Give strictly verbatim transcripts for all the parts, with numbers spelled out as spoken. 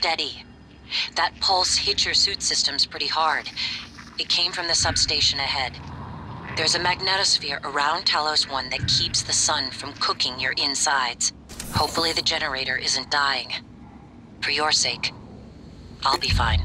steady. That pulse hit your suit systems pretty hard. It came from the substation ahead. There's a magnetosphere around Talos One that keeps the sun from cooking your insides. Hopefully the generator isn't dying. For your sake, I'll be fine.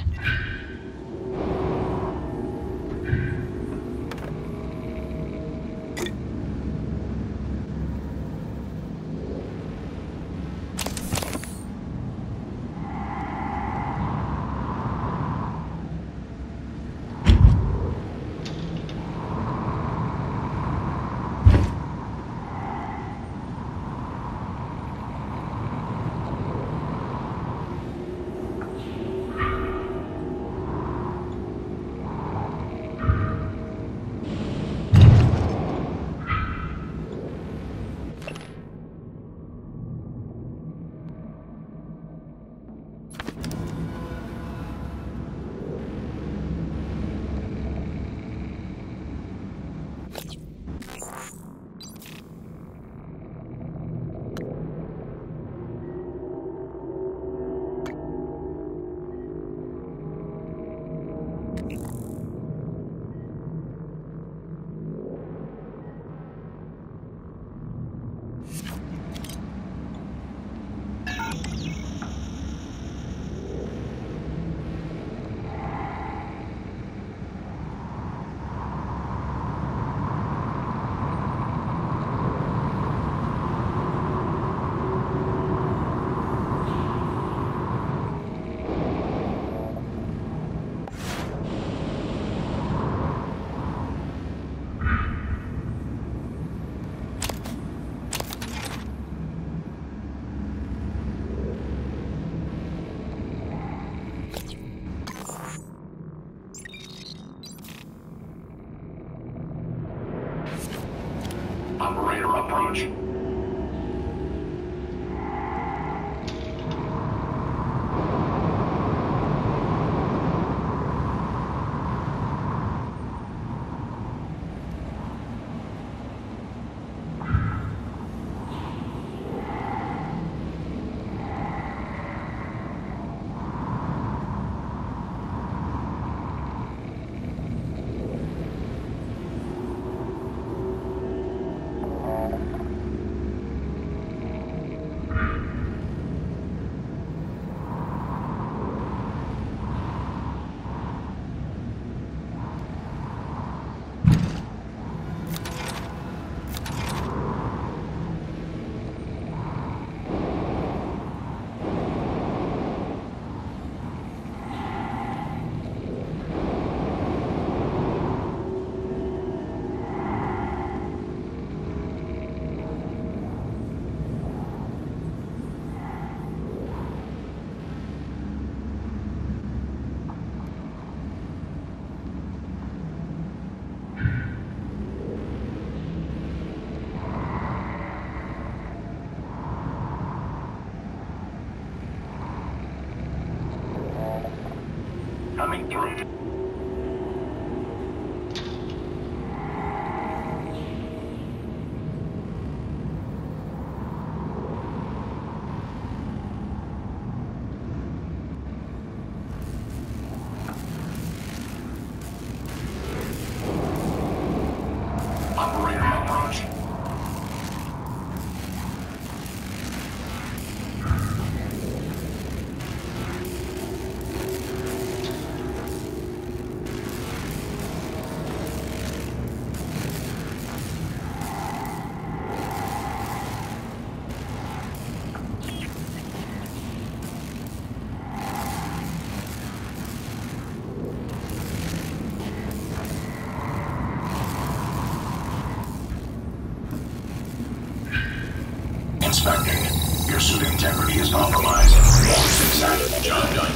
Operator approach. Coming through. Operator approach. Inspecting. Your suit integrity is compromised. Exactly. Job done.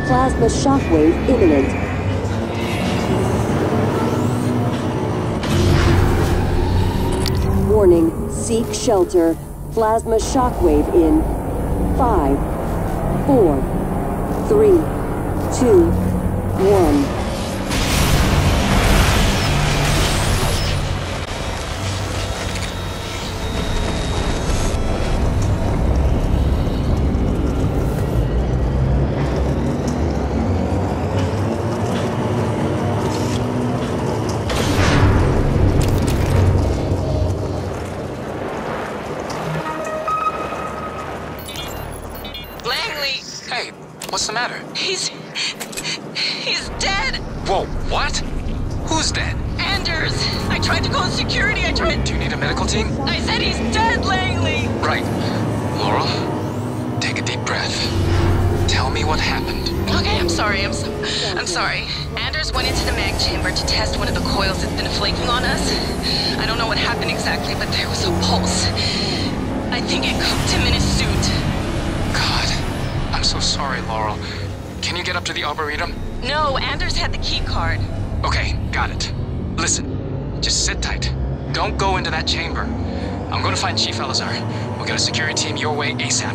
Plasma shockwave imminent. Warning, seek shelter. Plasma shockwave in five, four, three, two, one. What's the matter? He's... he's dead! Whoa, what? Who's dead? Anders! I tried to call security, I tried... Do you need a medical team? I said he's dead, Langley! Right. Laurel, take a deep breath. Tell me what happened. Okay, I'm sorry, I'm so... I'm sorry. Anders went into the mag chamber to test one of the coils that's been flaking on us. I don't know what happened exactly, but there was a pulse. I think it cooked him in his suit. I'm so sorry, Laurel. Can you get up to the Arboretum? No, Anders had the key card. Okay, got it. Listen, just sit tight. Don't go into that chamber. I'm going to find Chief Elazar. We'll get a security team your way ASAP.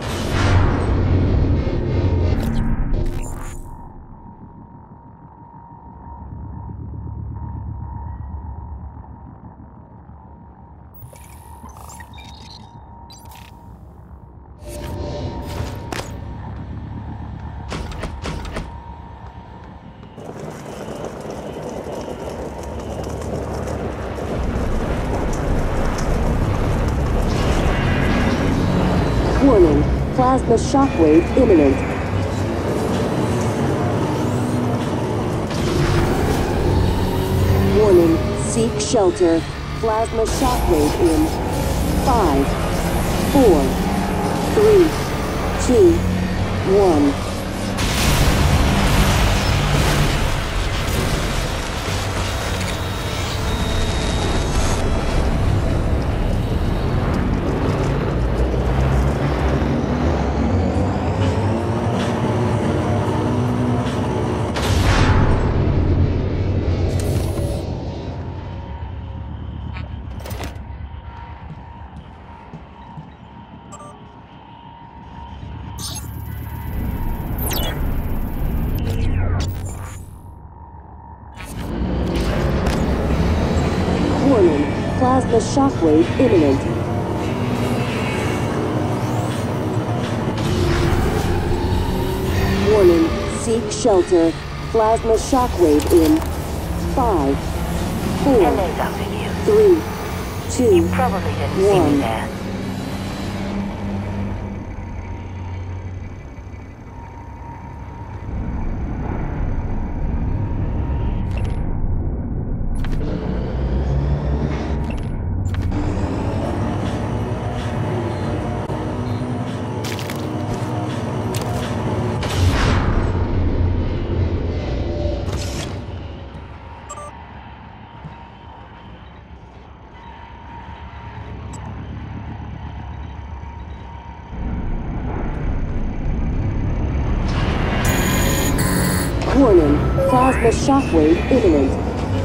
Warning, plasma shockwave imminent. Warning, seek shelter. Plasma shockwave in five, four, three, two, one. Warning, plasma shockwave imminent. Warning, seek shelter. Plasma shockwave in five, four, three, two, You probably didn't see me one. there. Warning, plasma shockwave imminent.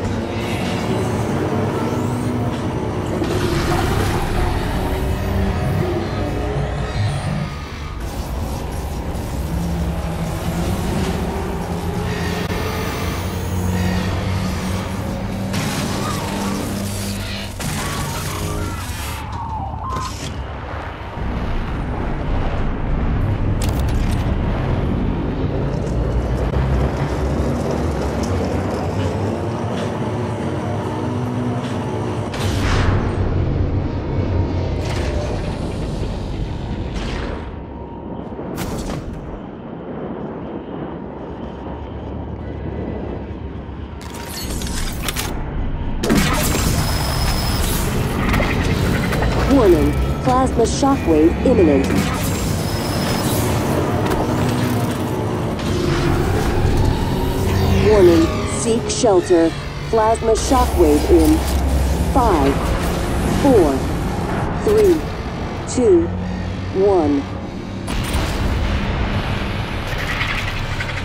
Warning, plasma shockwave imminent. Warning, seek shelter. Plasma shockwave in five, four, three, two, one.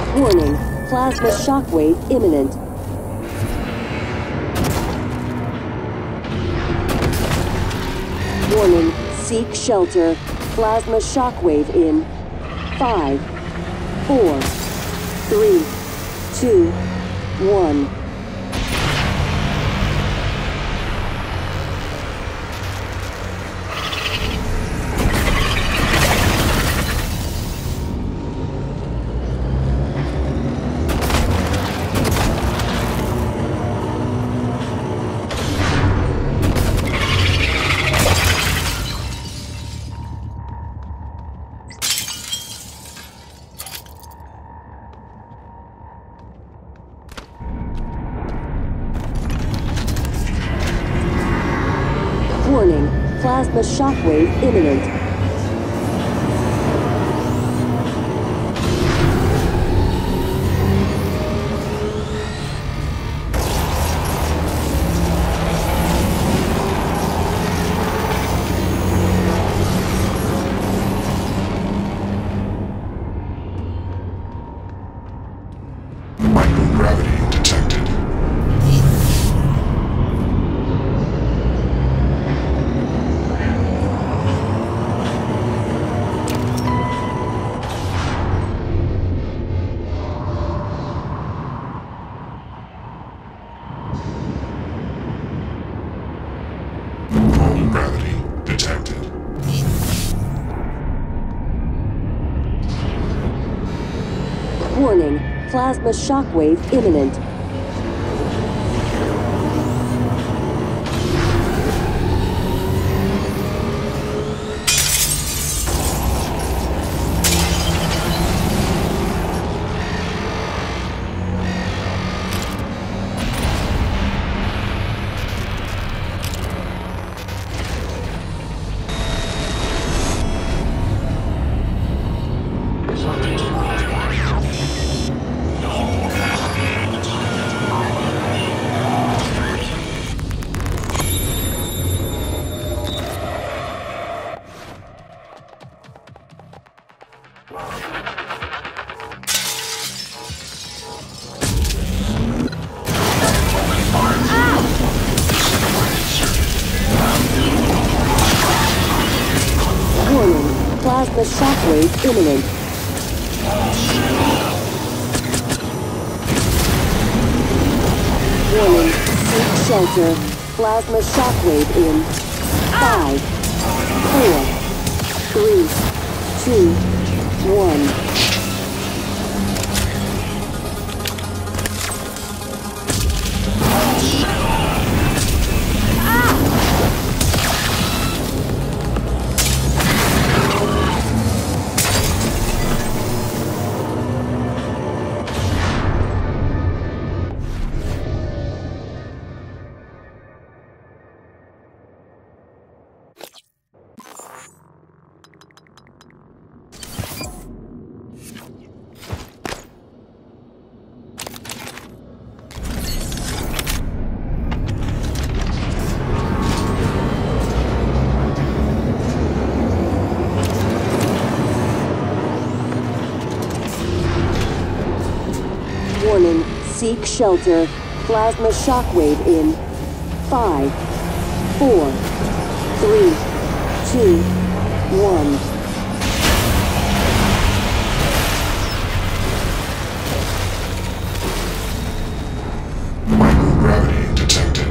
Warning, plasma shockwave imminent. Warning, seek shelter. Plasma shockwave in five, four, three, two, one. Warning, plasma shockwave imminent. Microgravity detected. Home gravity detected. Warning, plasma shockwave imminent. Warning, plasma shockwave imminent. Warning, seek shelter. Plasma shockwave in five, four, three, two, one. Warning, seek shelter. Plasma shockwave in five, four, three, two, one. Microgravity detected.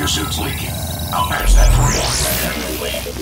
Your suit's leaking. I'll patch that for you.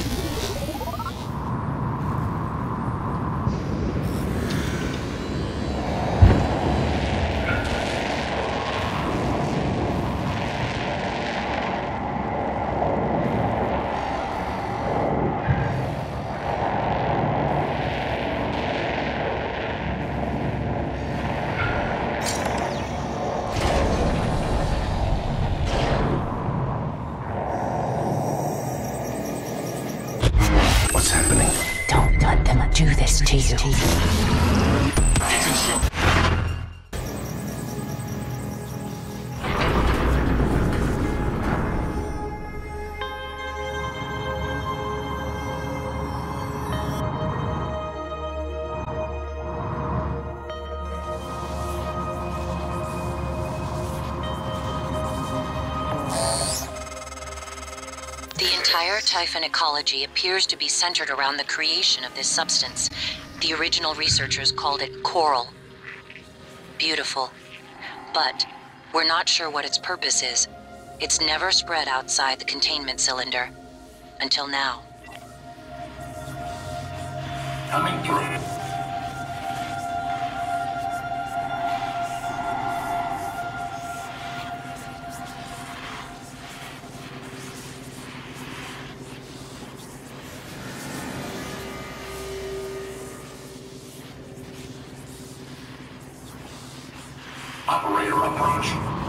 What's happening? Don't let them do this to you. The entire Typhon ecology appears to be centered around the creation of this substance. The original researchers called it coral. Beautiful. But we're not sure what its purpose is. It's never spread outside the containment cylinder. Until now. Coming through. Operator approach.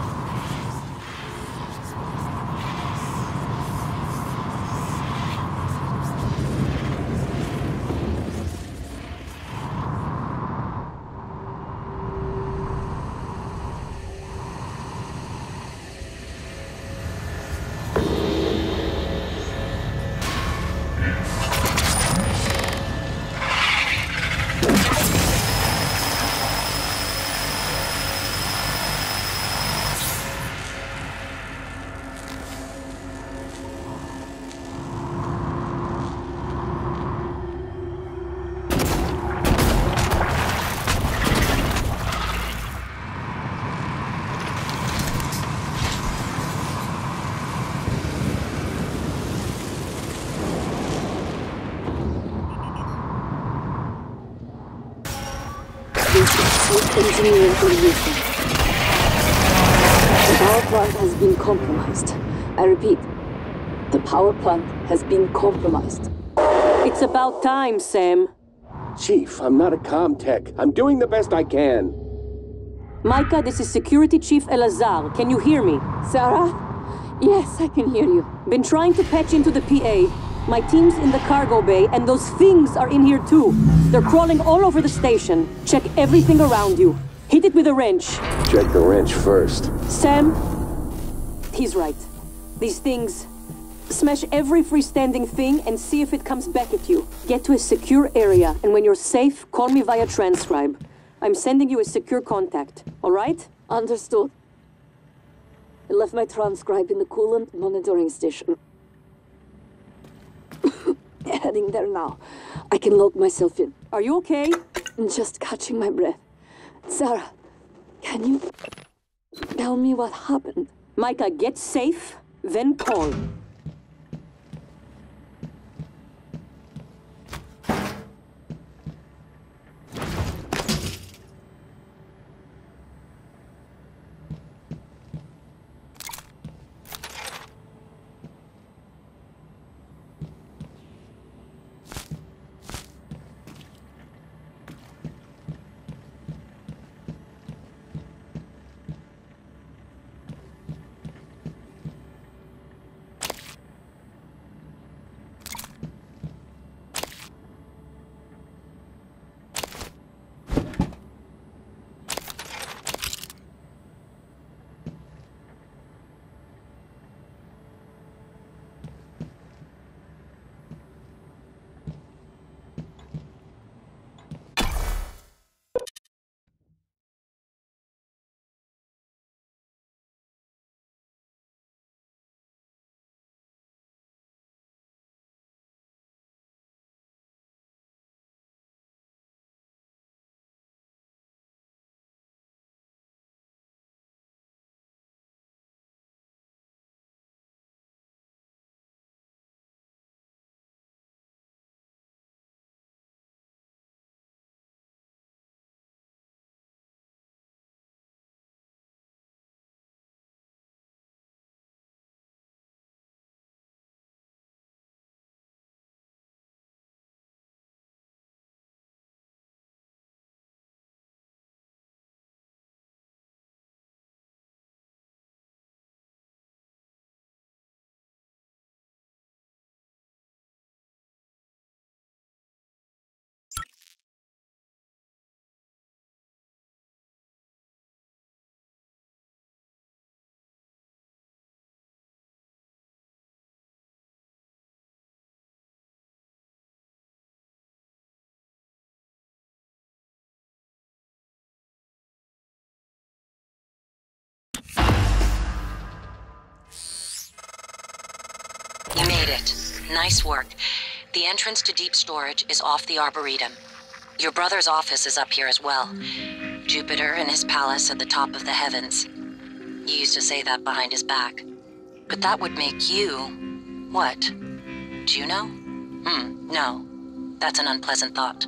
Engineering illusion. The power plant has been compromised. I repeat, the power plant has been compromised. It's about time, Sam. Chief, I'm not a comm tech. I'm doing the best I can. Micah, this is Security Chief Elazar. Can you hear me? Sarah? Yes, I can hear you. Been trying to patch into the P A. My team's in the cargo bay, and those things are in here too. They're crawling all over the station. Check everything around you. Hit it with a wrench. Check the wrench first. Sam, he's right. These things... Smash every freestanding thing and see if it comes back at you. Get to a secure area, and when you're safe, call me via transcribe. I'm sending you a secure contact, all right? Understood. I left my transcribe in the coolant monitoring station. Heading there now. I can lock myself in. Are you okay? I'm just catching my breath. Sarah, can you tell me what happened? Micah, get safe, then call. You made it. Nice work. The entrance to deep storage is off the Arboretum. Your brother's office is up here as well. Jupiter and his palace at the top of the heavens. He used to say that behind his back. But that would make you... what? Juno? Hmm, no. That's an unpleasant thought.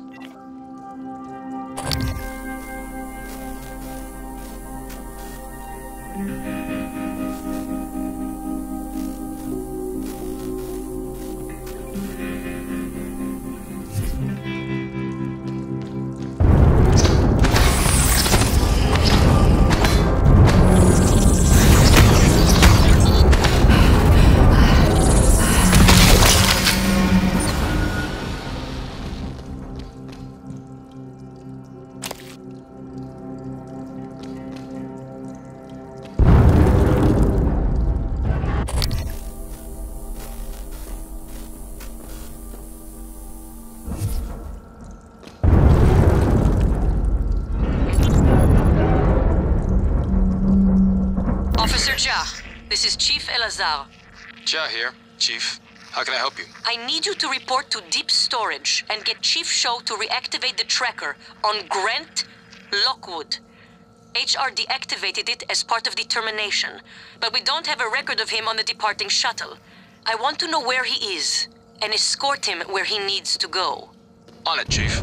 This is Chief Elazar. Ja here, Chief. How can I help you? I need you to report to Deep Storage and get Chief Shaw to reactivate the tracker on Grant Lockwood. H R deactivated it as part of the termination, but we don't have a record of him on the departing shuttle. I want to know where he is and escort him where he needs to go. On it, Chief.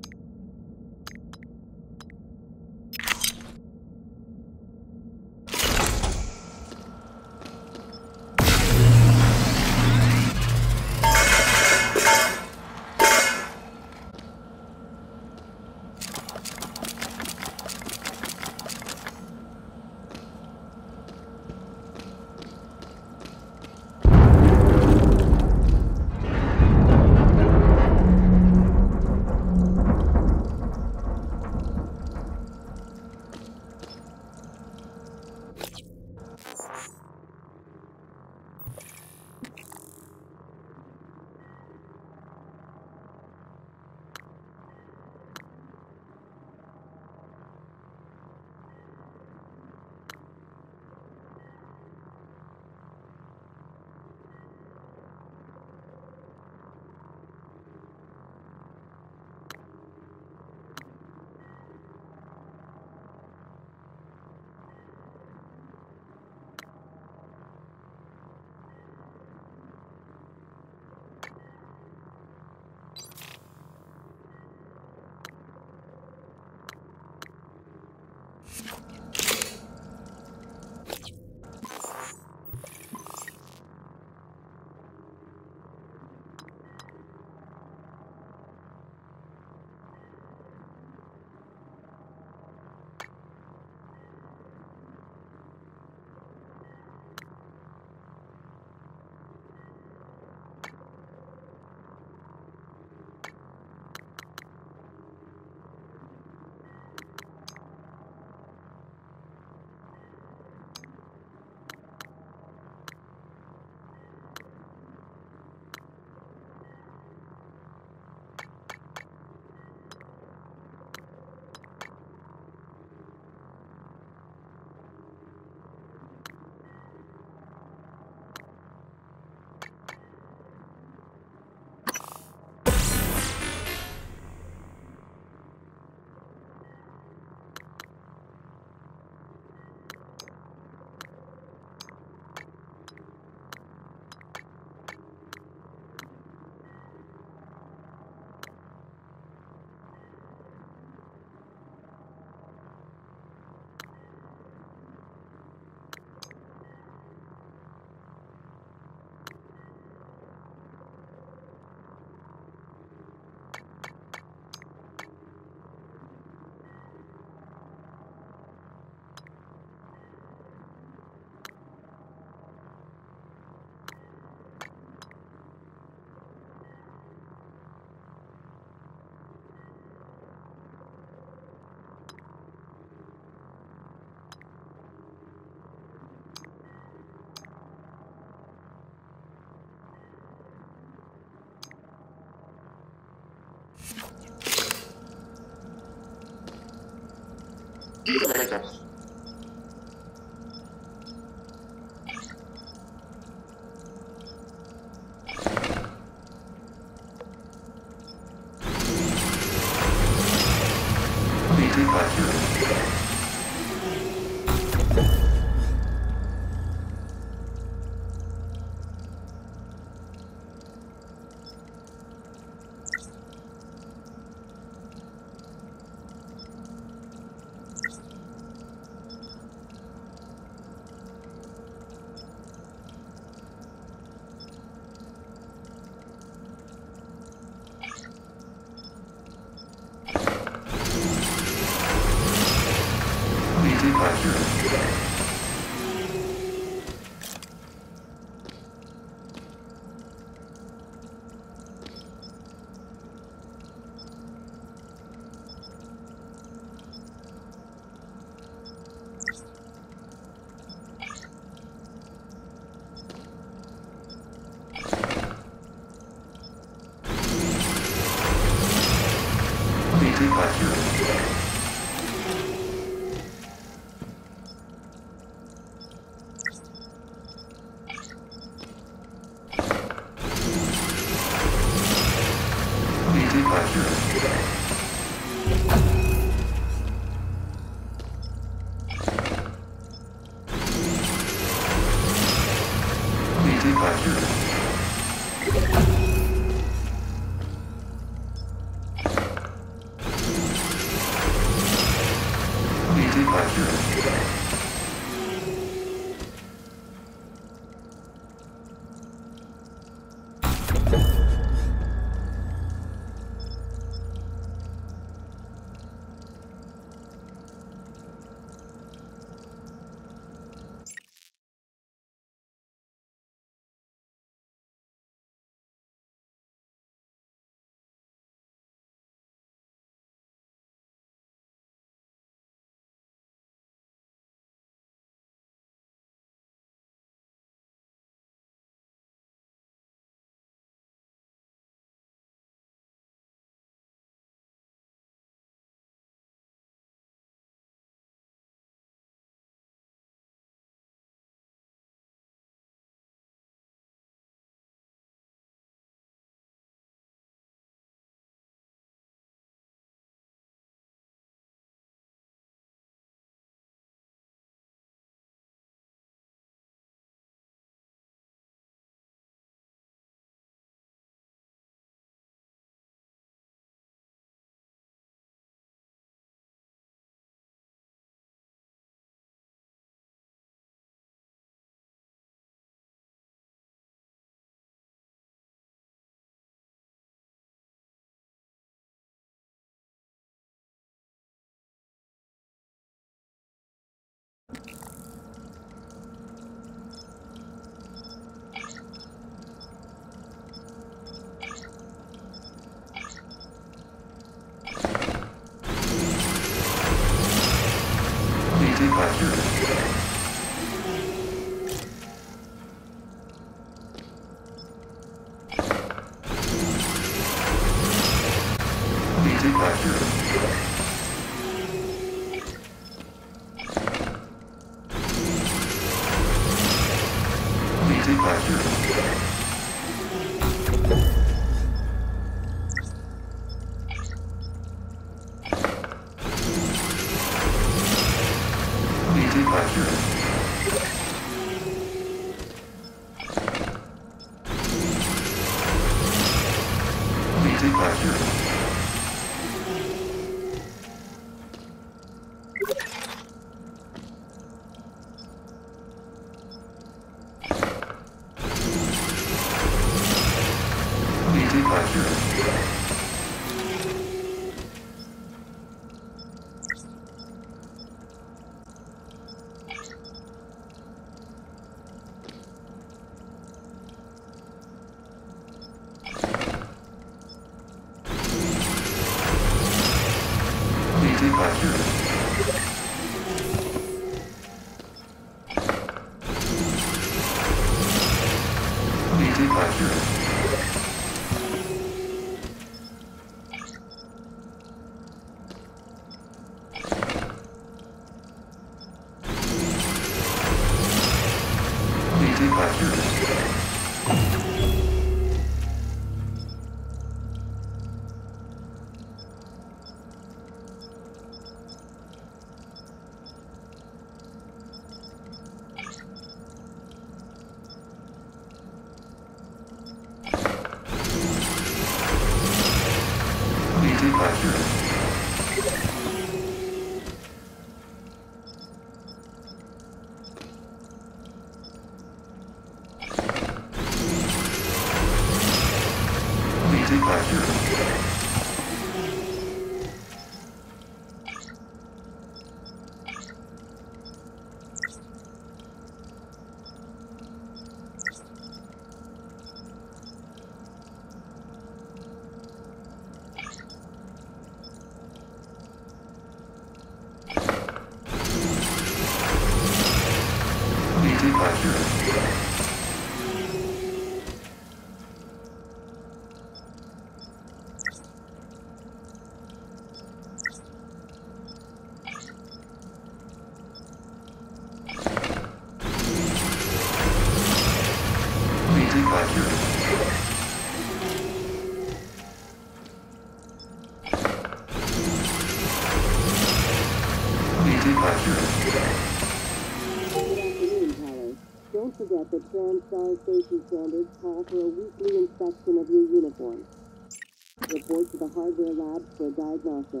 Don't forget that TranStar safety standards call for a weekly inspection of your uniform. Report to the hardware labs for diagnostics.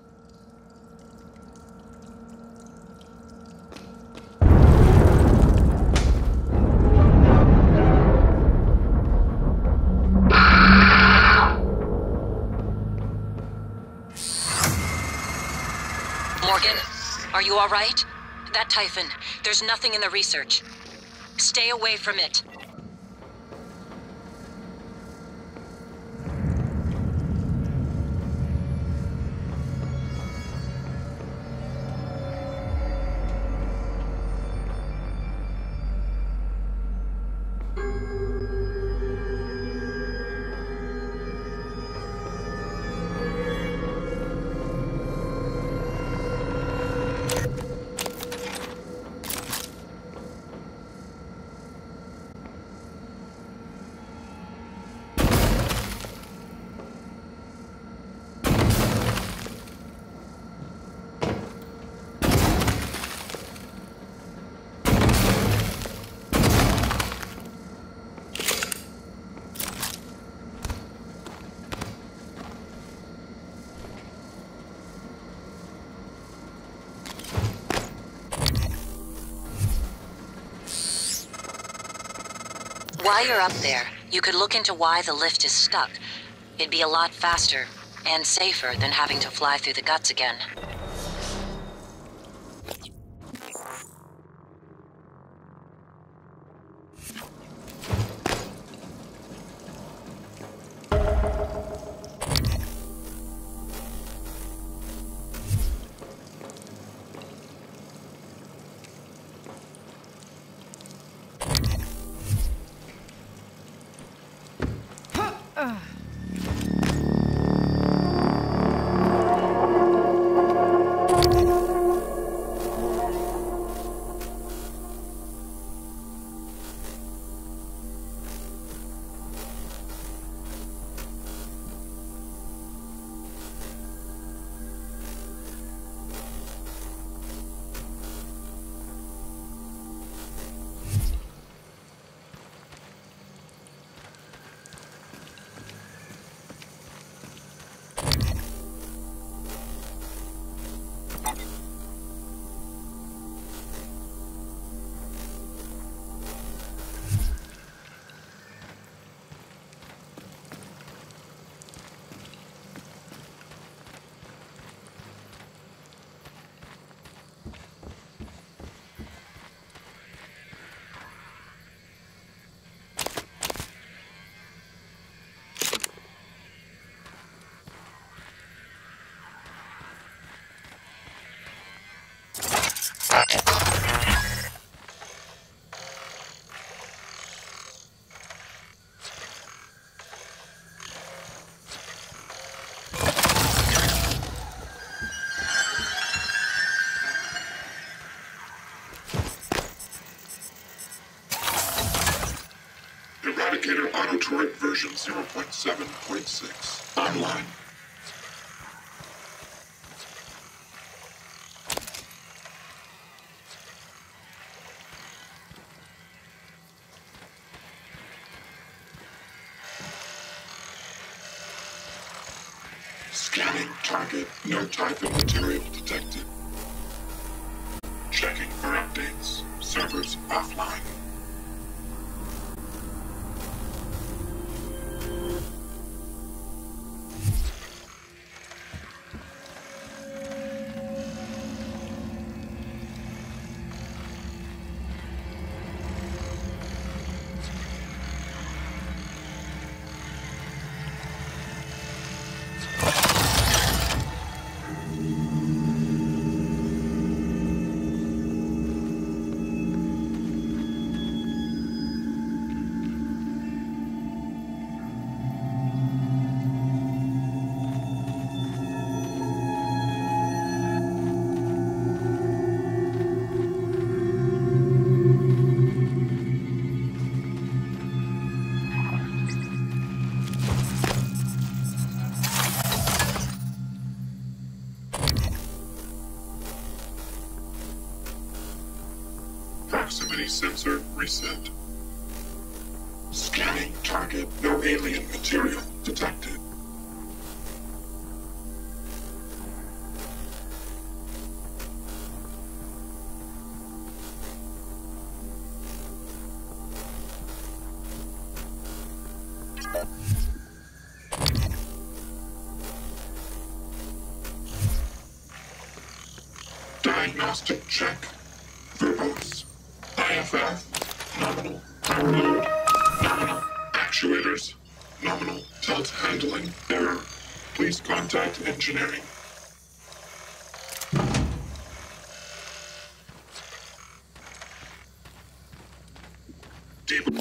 Morgan, are you all right? That Typhon, there's nothing in the research. Stay away from it. While you're up there, you could look into why the lift is stuck. It'd be a lot faster and safer than having to fly through the guts again. Eradicator Autoturret version zero point seven point six. Online. Scanning target. No type of material detected. Checking for updates. Servers offline. Proximity sensor reset. Scanning target. No alien material detected. Diagnostic check. Verbose. I F F. Nominal. Power load. Nominal. Actuators. Nominal. Tilt handling. Error. Please contact engineering. Deep.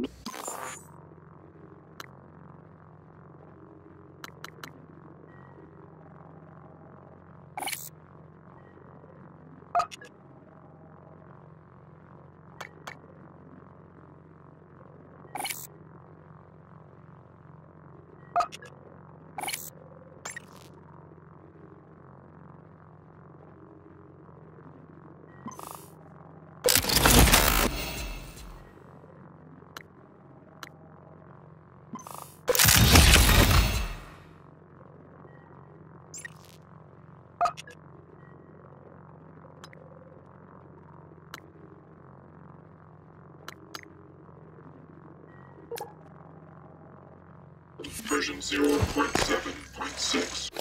Version zero point seven point six.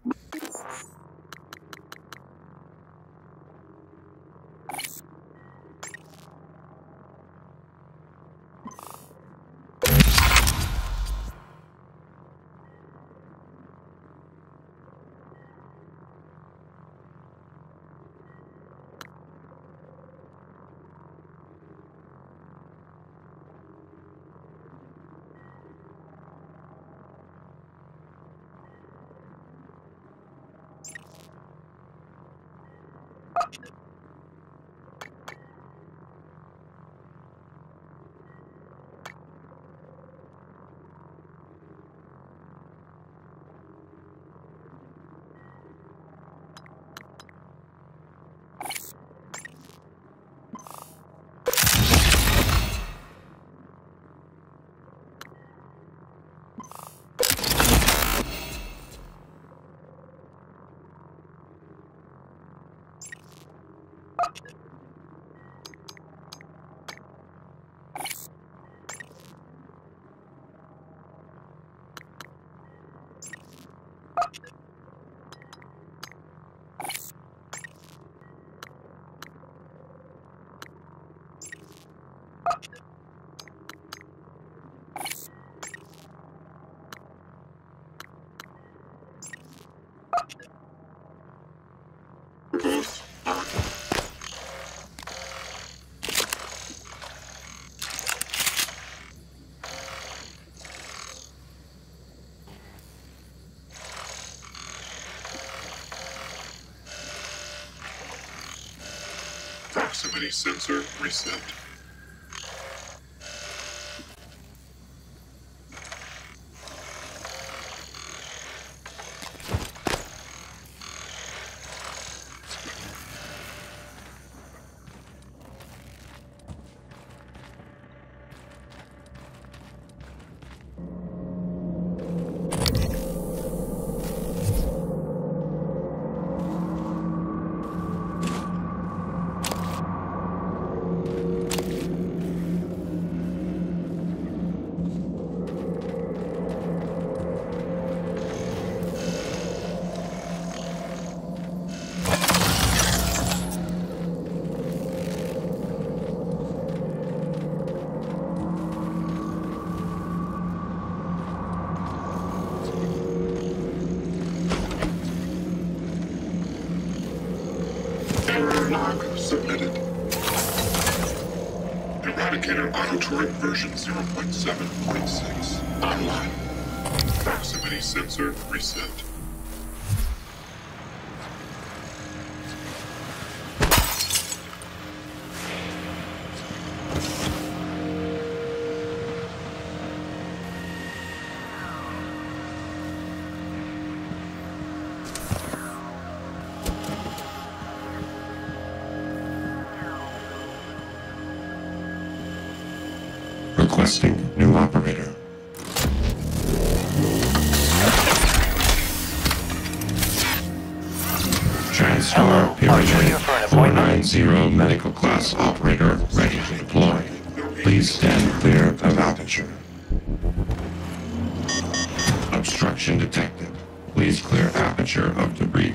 Both on. Proximity sensor reset. Error log submitted. Eradicator auto-turret version zero point seven point six online. Proximity sensor reset. Requesting new operator. Transtar Pyramid four nine zero medical class operator ready to deploy. Please stand clear of aperture. Obstruction detected. Please clear aperture of debris.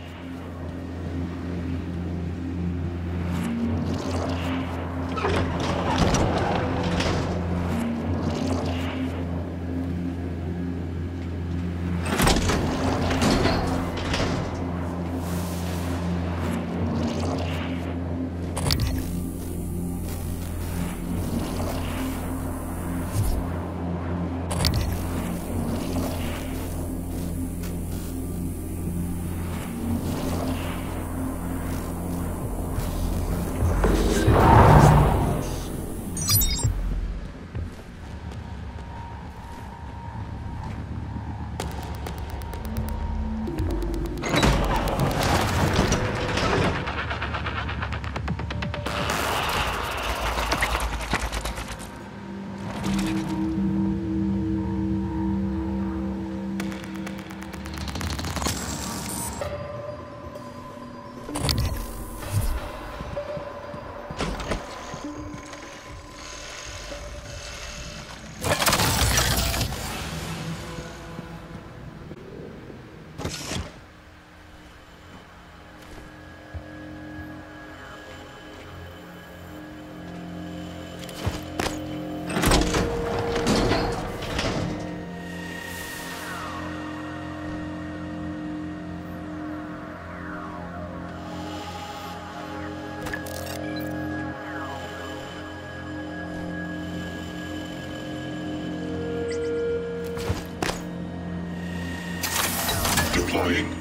Deploying.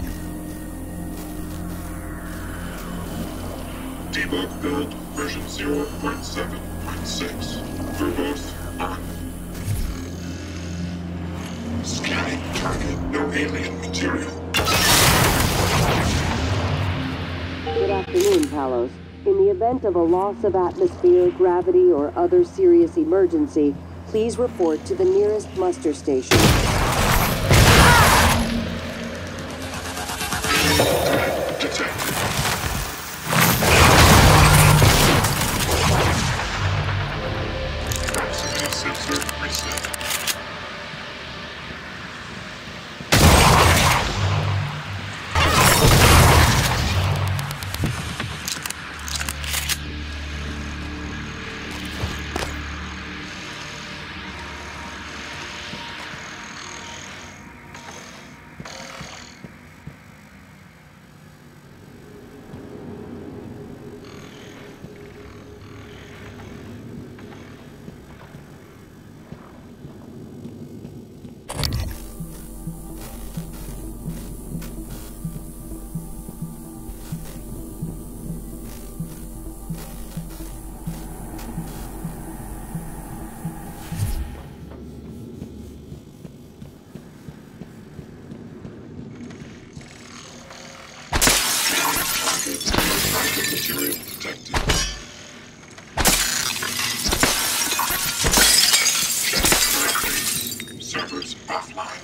Debug build version zero point seven point six. Verbose on. Scanning target. No alien material. Good afternoon, Palos. In the event of a loss of atmosphere, gravity, or other serious emergency, please report to the nearest muster station. Detected. Proximity sensor reset. Material detected. Check correctly. Servers offline.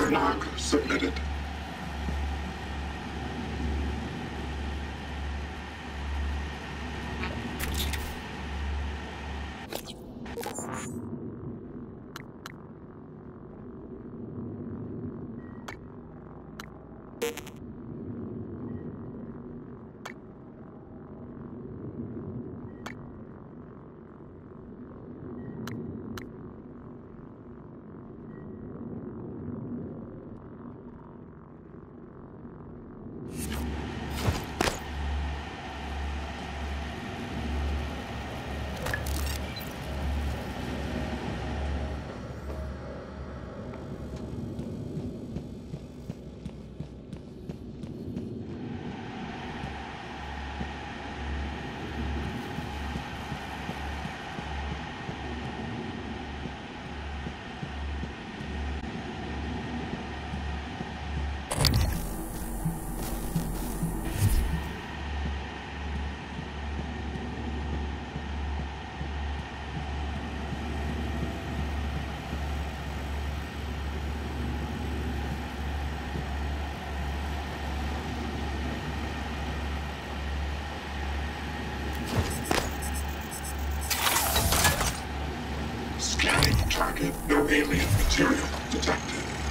Error log submitted. Target, no alien material detected.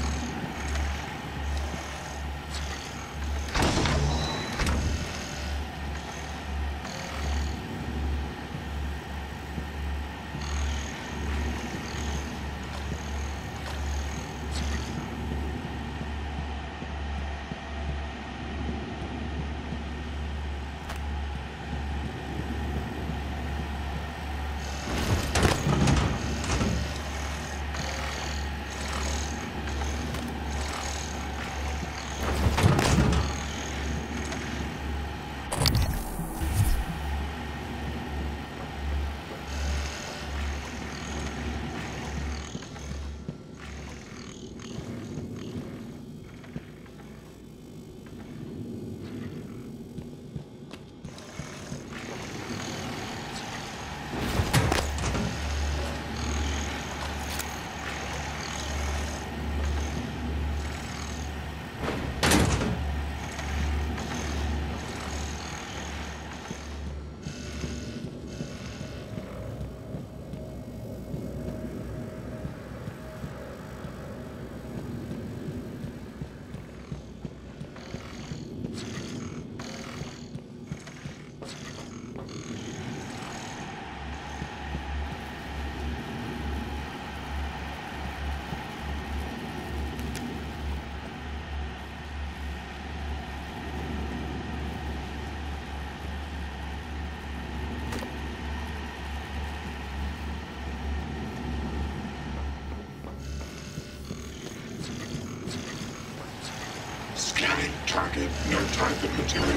Scanning target, no type of material.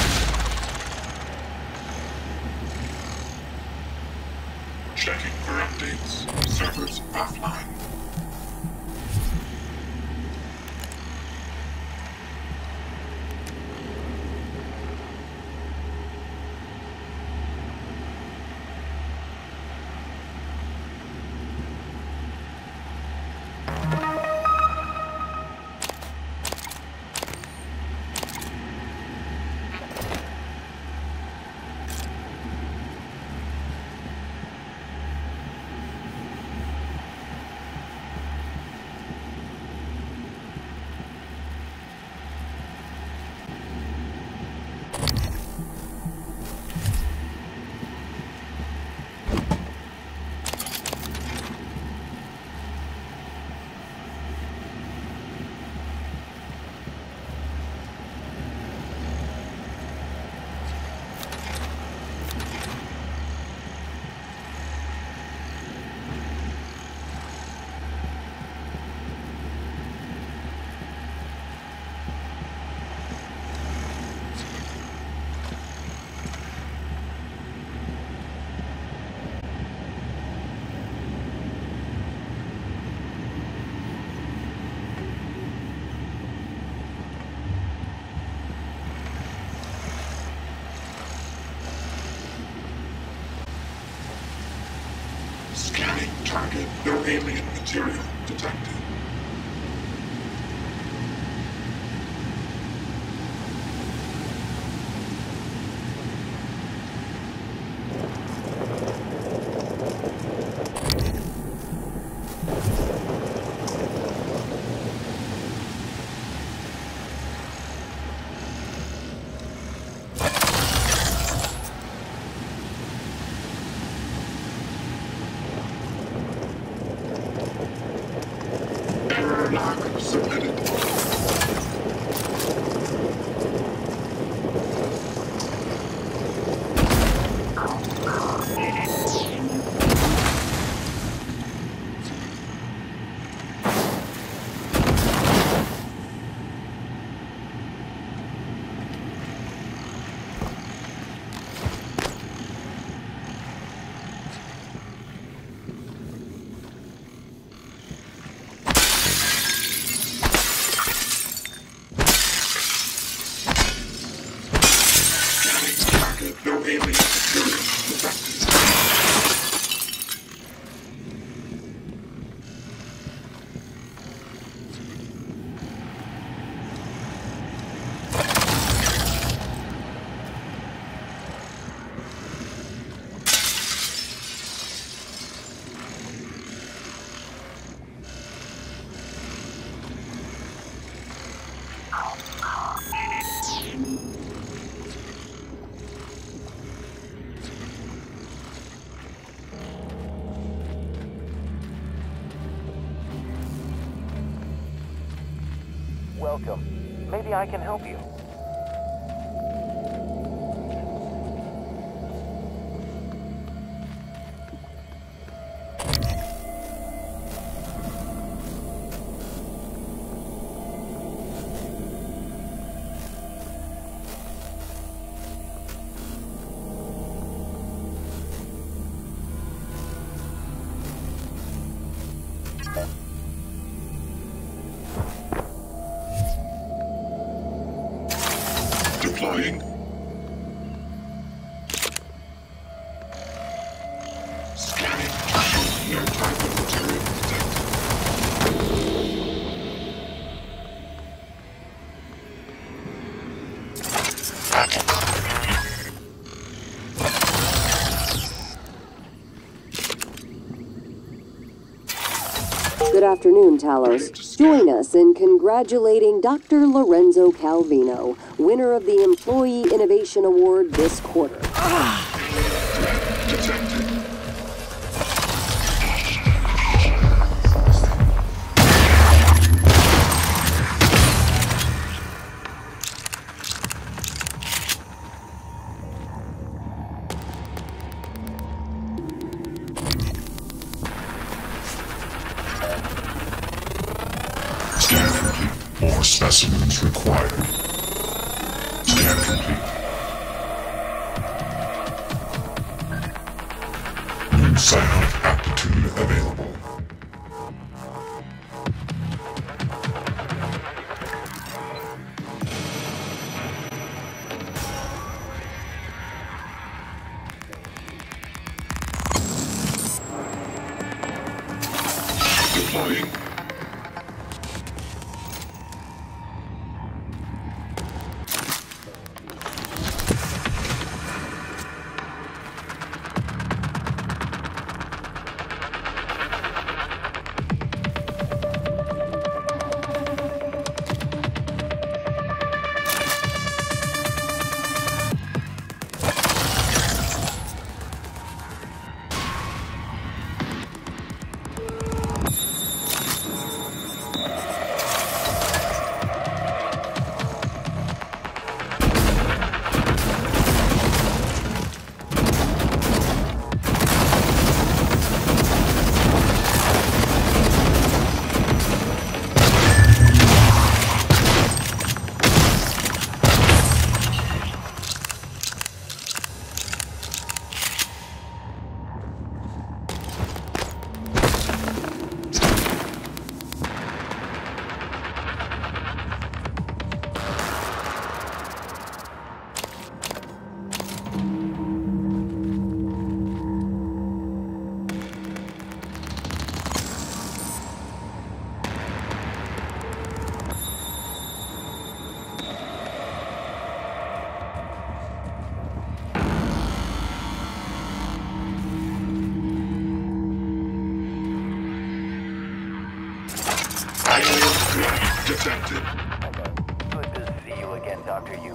Checking for updates. Servers offline. Scanning target, no alien material detected. minute. No alien security detected. Welcome. Maybe I can help you. Deploying. Scanning. No type of material detected. Good afternoon, Talos. Join us in congratulating Doctor Lorenzo Calvino, winner of the Employee Innovation Award this quarter. Detected. Scan complete. More specimens required. Scan complete. New psionic aptitude available. Deploying. Detected. Good to see you again, Doctor Yu.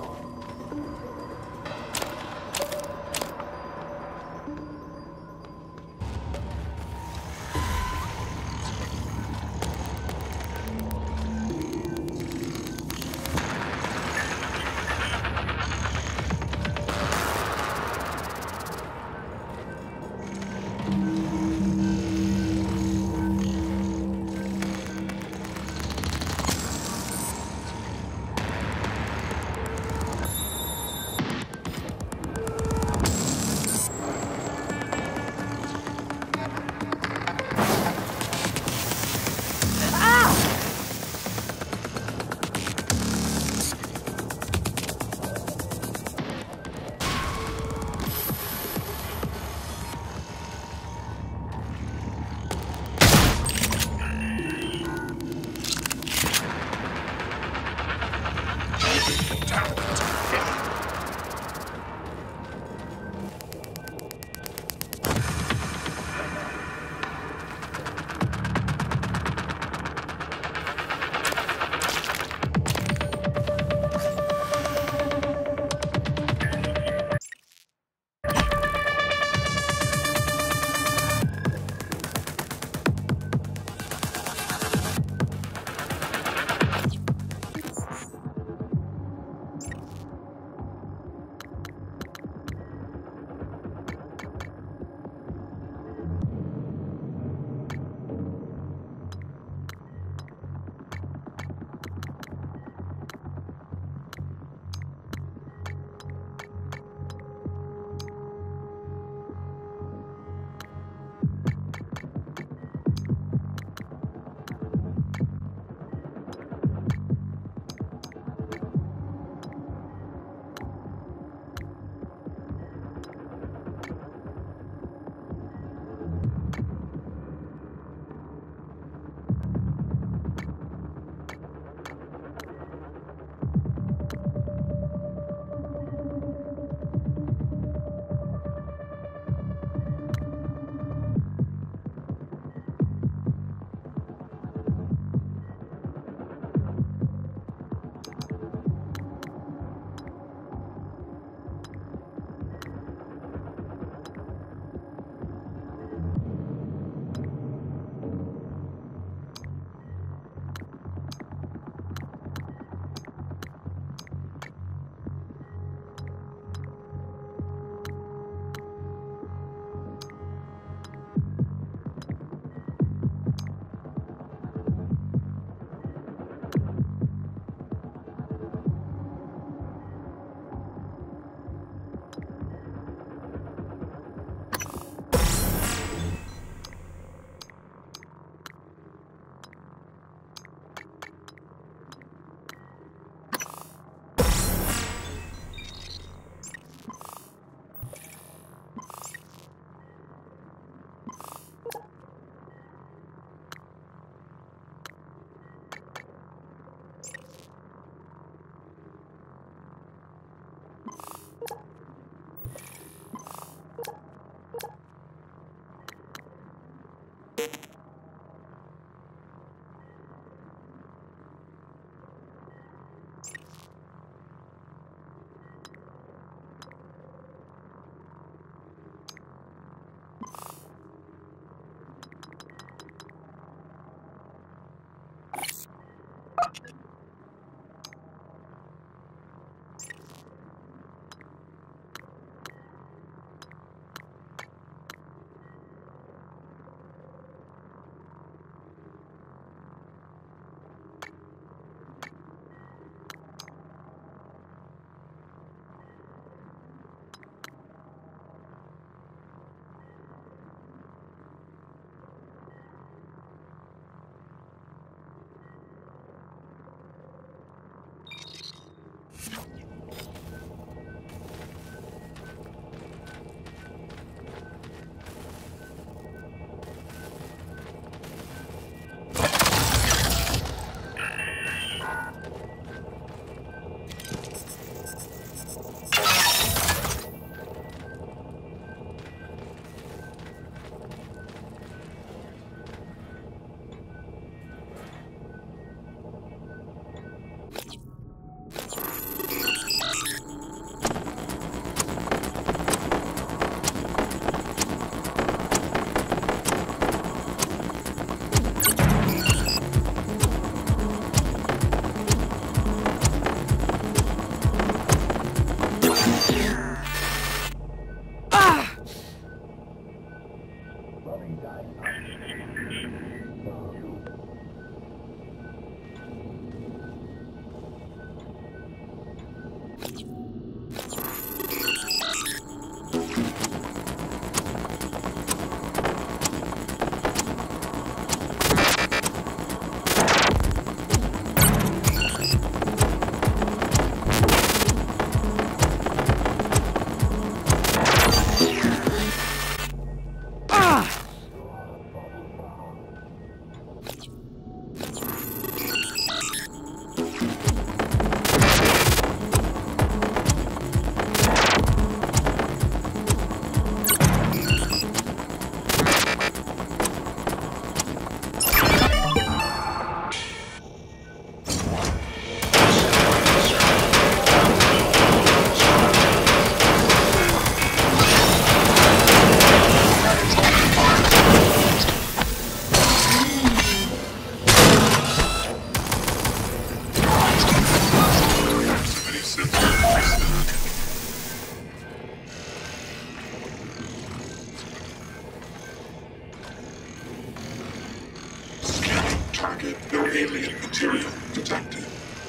Target, no alien material detected.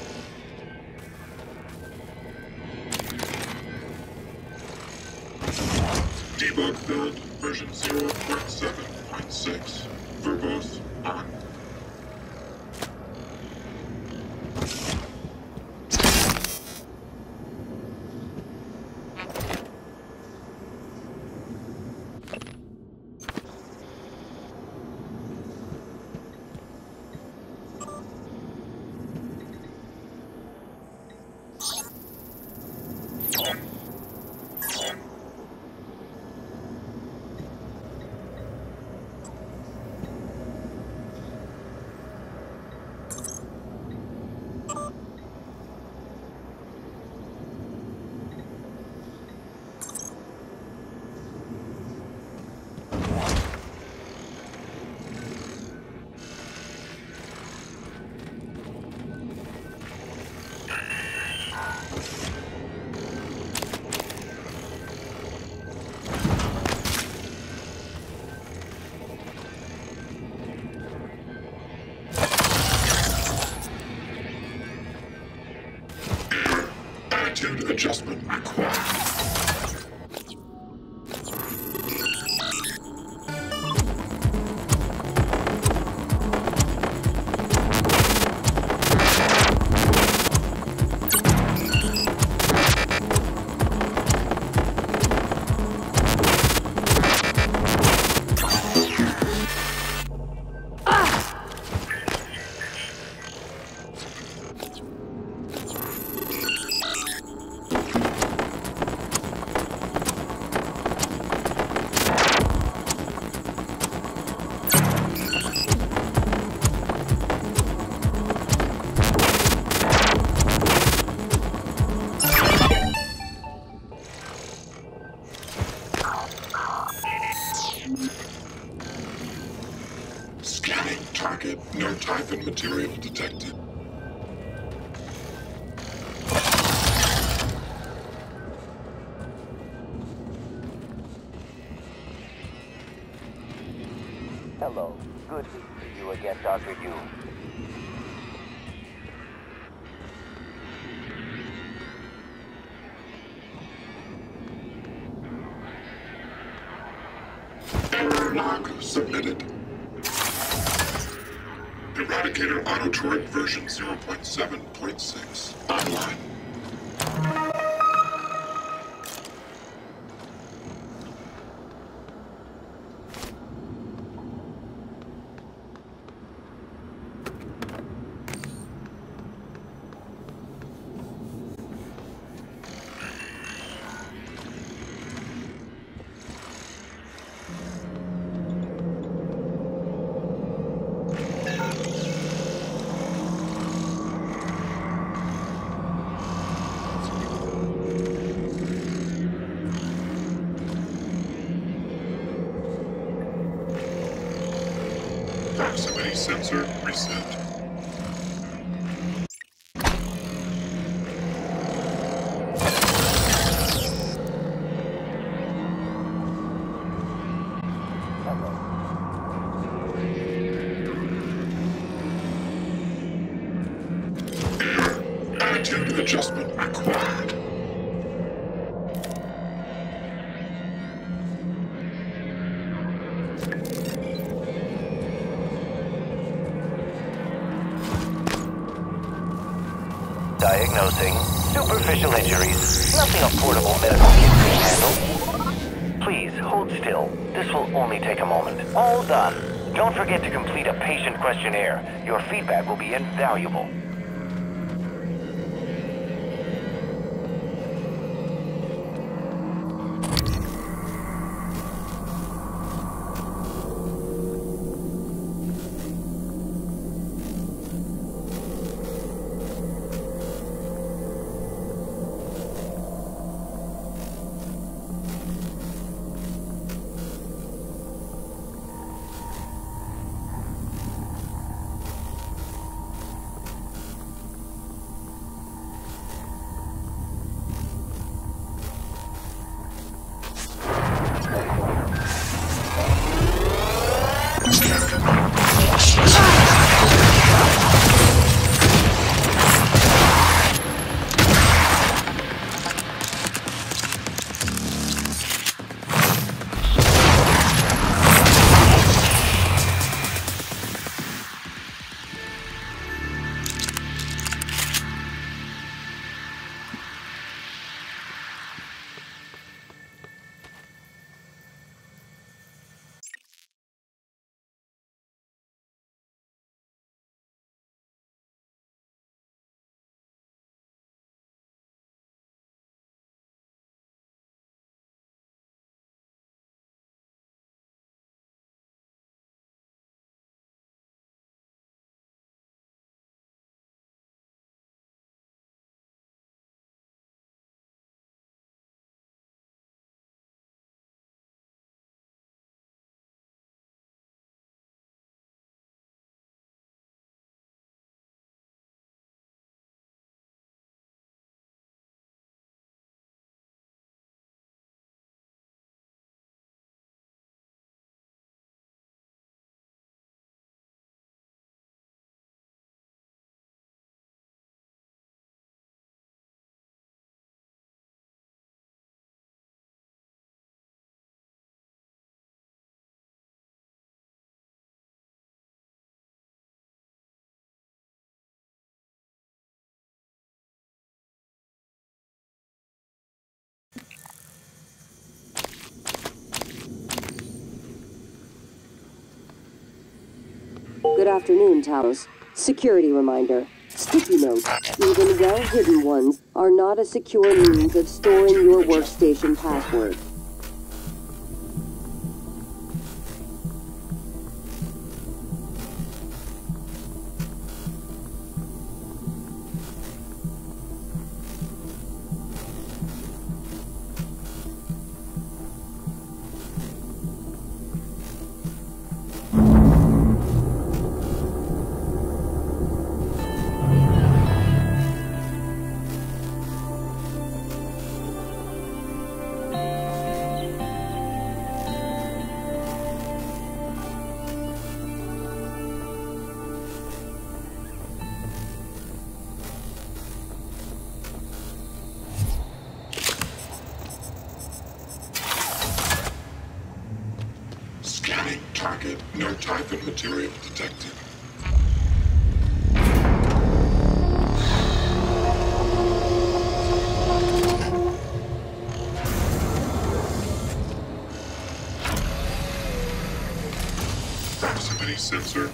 Debug build version zero point seven point six. Verbose on. Attitude adjustment required. Hello. Good to see you again, Doctor Yu. Error log submitted. Eradicator Autoturret version zero point seven point six online. Proximity sensor reset. Error. Attitude adjustment required. Diagnosing superficial injuries. Nothing a portable medical kit can handle. Please, hold still. This will only take a moment. All done. Don't forget to complete a patient questionnaire. Your feedback will be invaluable. Good afternoon, Talos. Security reminder. Sticky notes, even well-hidden ones, are not a secure means of storing your workstation password. typhon material detected. Proximity sensor.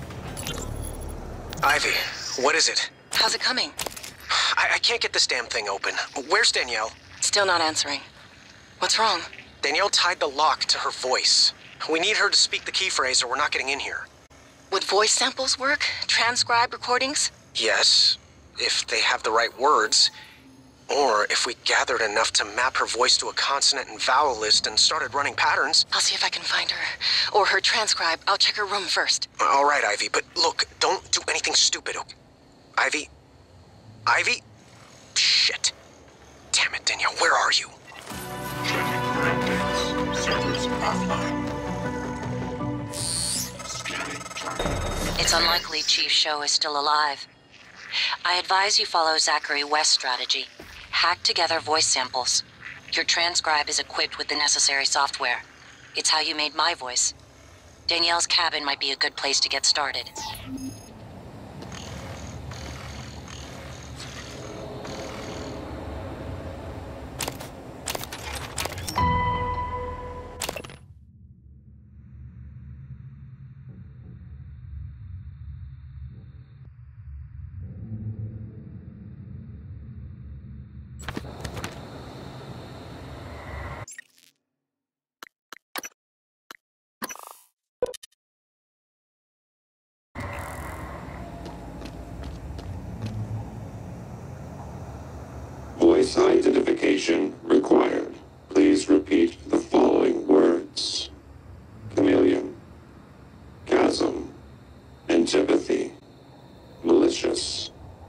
Ivy, what is it? How's it coming? I, I can't get this damn thing open. Where's Danielle? Still not answering. What's wrong? Danielle tied the lock to her voice. We need her to speak the key phrase or we're not getting in here. Would voice samples work? Transcribe recordings? Yes, if they have the right words. Or if we gathered enough to map her voice to a consonant and vowel list and started running patterns. I'll see if I can find her. Or her transcribe. I'll check her room first. All right, Ivy, but look, don't do anything stupid. Ivy? Ivy? Shit. Damn it, Danielle, where are you? Checking for updates. Servers offline. Scanning target. It's unlikely Chief Show is still alive. I advise you follow Zachary West's strategy. Hack together voice samples. Your transcribe is equipped with the necessary software. It's how you made my voice. Danielle's cabin might be a good place to get started. Voice identification required. Please repeat the following words. Chameleon. Chasm. Antipathy. Malicious.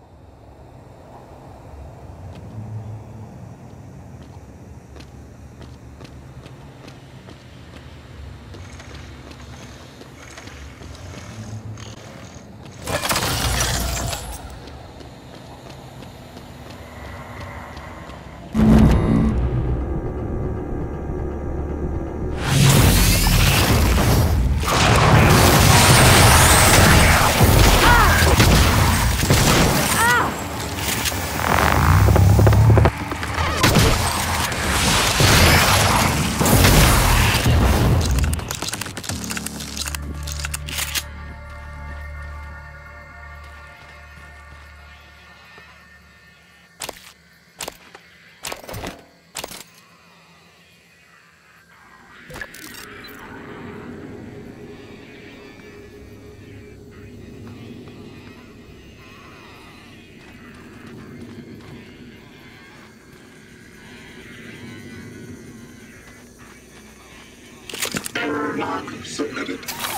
Error log submitted.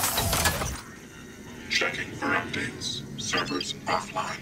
Checking for updates. Servers offline.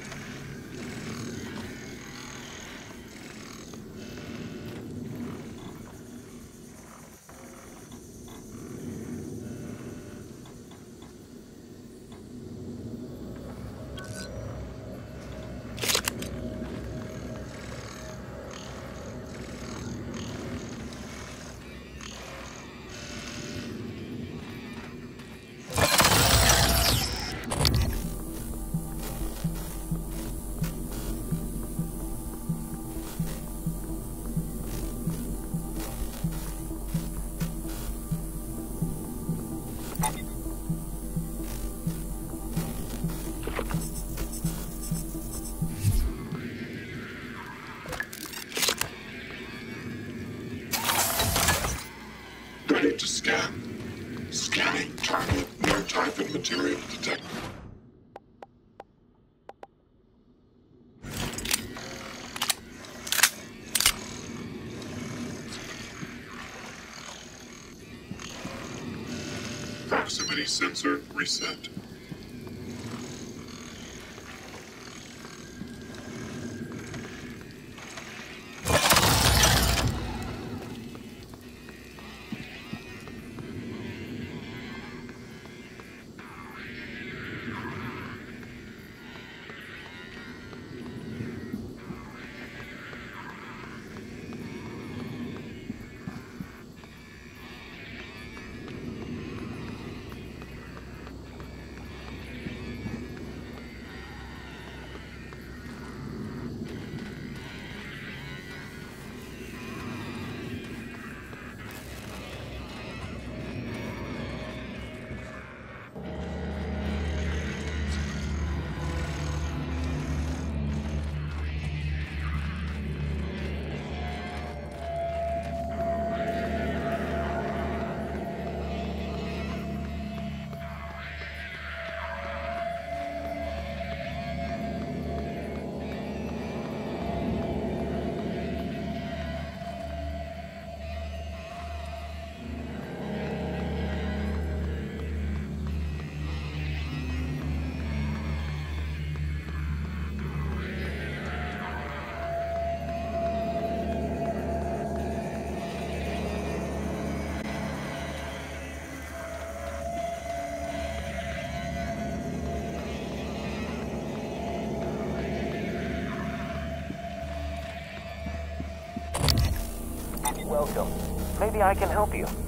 Ready to scan. Scanning target. No typhon material detected. Proximity sensor reset. Welcome. Maybe I can help you.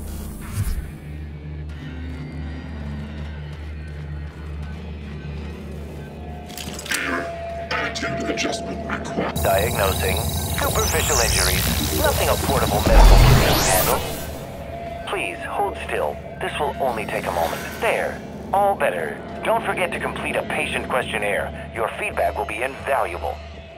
Attitude adjustment required. Diagnosing superficial injuries. Nothing a portable medical kit can handle. Please, hold still. This will only take a moment. There. All better. Don't forget to complete a patient questionnaire. Your feedback will be invaluable.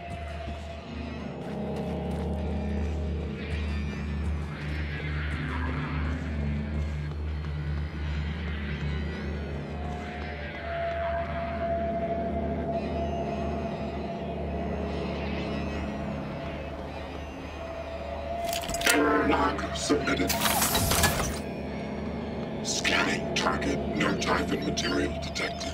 Log submitted. Scanning target. No Typhon material detected.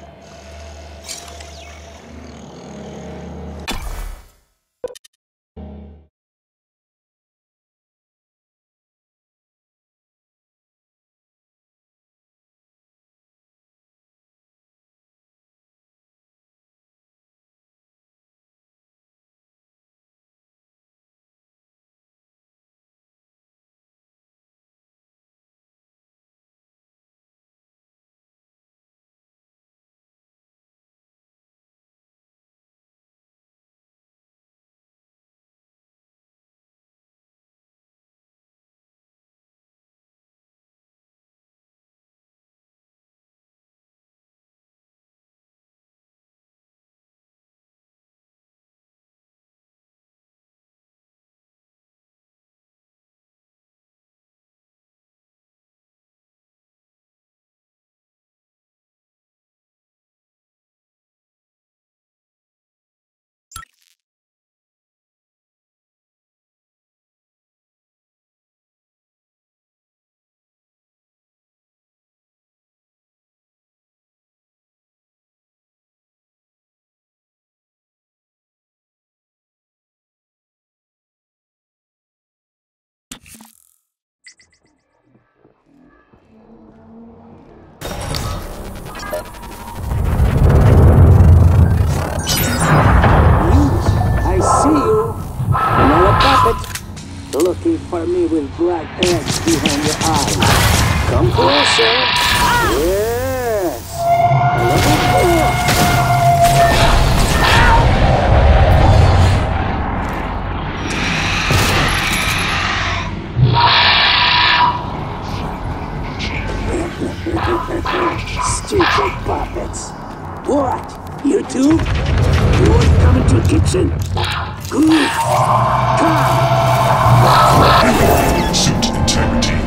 Looking for me with black ants behind your eyes. Come closer. Yes. A little more. Stupid puppets. What? You two? You want to come into the kitchen? Good. Come. Suit integrity.